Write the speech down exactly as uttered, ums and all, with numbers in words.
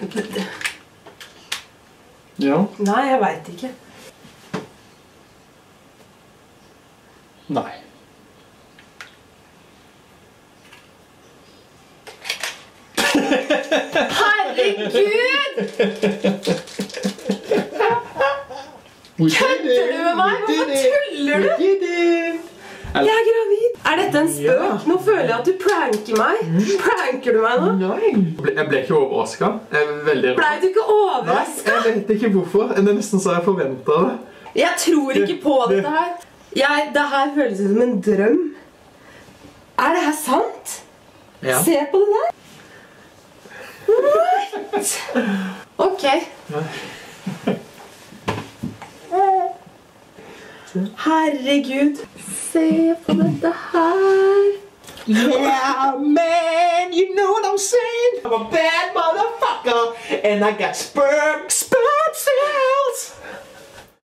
Ja. Nei, jeg vet ikke. Nei. Herregud! Kødder du med meg? Hvorfor tuller du? Jeg er gravid. Er dette en spøk? Nå føler jeg at du pranker meg. Pranker du meg nå? Nei. Jeg ble ikke overrasket. Jeg er veldig... Ble du ikke overrasket? Nei, jeg vet ikke hvorfor. Det er nesten så jeg forventet det. Jeg tror ikke på dette her. Jeg, det her føles som en drøm. Er det her sant? Ja. Se på det der. What? Ok. Herregud. Se på dette her. Yeah, man, you know what I'm saying? I'm a bad motherfucker, and I got sperm